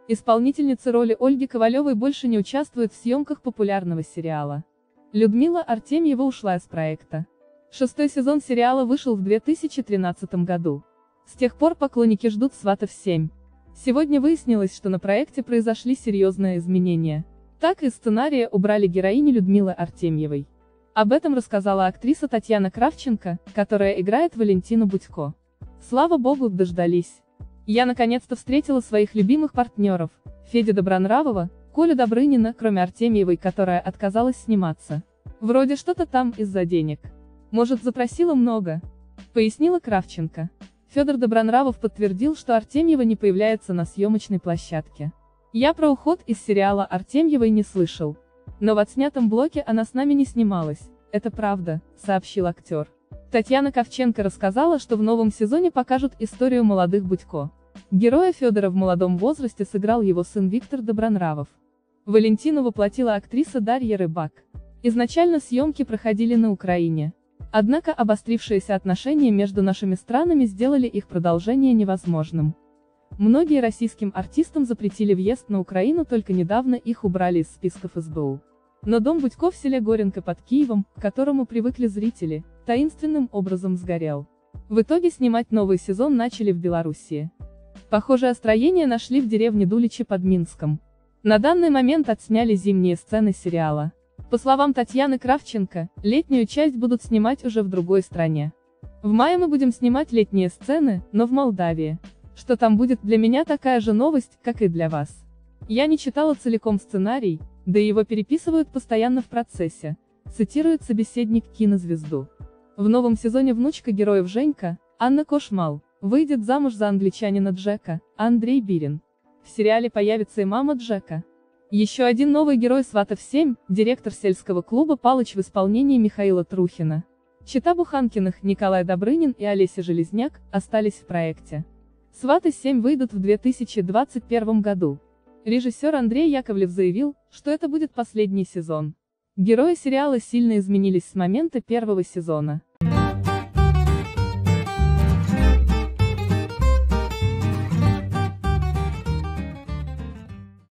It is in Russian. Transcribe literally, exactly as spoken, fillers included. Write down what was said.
Исполнительница роли Ольги Ковалевой больше не участвует в съемках популярного сериала. Людмила Артемьева ушла из проекта. Шестой сезон сериала вышел в две тысячи тринадцатом году. С тех пор поклонники ждут «Сватов семь». Сегодня выяснилось, что на проекте произошли серьезные изменения. Так из сценария убрали героиню Людмилы Артемьевой. Об этом рассказала актриса Татьяна Кравченко, которая играет Валентину Будько. Слава богу, дождались. Я наконец-то встретила своих любимых партнеров, Федю Добронравова, Колю Добрынина, кроме Артемьевой, которая отказалась сниматься. Вроде что-то там из-за денег. Может, запросила много? Пояснила Кравченко. Федор Добронравов подтвердил, что Артемьева не появляется на съемочной площадке. Я про уход из сериала Артемьевой не слышал. Но в отснятом блоке она с нами не снималась, это правда, сообщил актер. Татьяна Кравченко рассказала, что в новом сезоне покажут историю молодых Будько. Героя Федора в молодом возрасте сыграл его сын Виктор Добронравов. Валентину воплотила актриса Дарья Рыбак. Изначально съемки проходили на Украине. Однако обострившиеся отношения между нашими странами сделали их продолжение невозможным. Многие российским артистам запретили въезд на Украину, только недавно их убрали из списков эс бэ у. Но дом Будько в селе Горенко под Киевом, к которому привыкли зрители, таинственным образом сгорел. В итоге снимать новый сезон начали в Белоруссии. Похожее строение нашли в деревне Дуличи под Минском. На данный момент отсняли зимние сцены сериала. По словам Татьяны Кравченко, летнюю часть будут снимать уже в другой стране. В мае мы будем снимать летние сцены, но в Молдавии. Что там будет, для меня такая же новость, как и для вас. Я не читала целиком сценарий, да и его переписывают постоянно в процессе, цитирует собеседник кинозвезду. В новом сезоне внучка героев Женька, Анна Кошмал, выйдет замуж за англичанина Джека, Андрей Бирин. В сериале появится и мама Джека. Еще один новый герой «Сватов семь», директор сельского клуба Палыч в исполнении Михаила Трухина. Чета Буханкиных, Николай Добрынин и Олеся Железняк, остались в проекте. «Сваты семь» выйдут в две тысячи двадцать первом году. Режиссер Андрей Яковлев заявил, что это будет последний сезон. Герои сериала сильно изменились с момента первого сезона.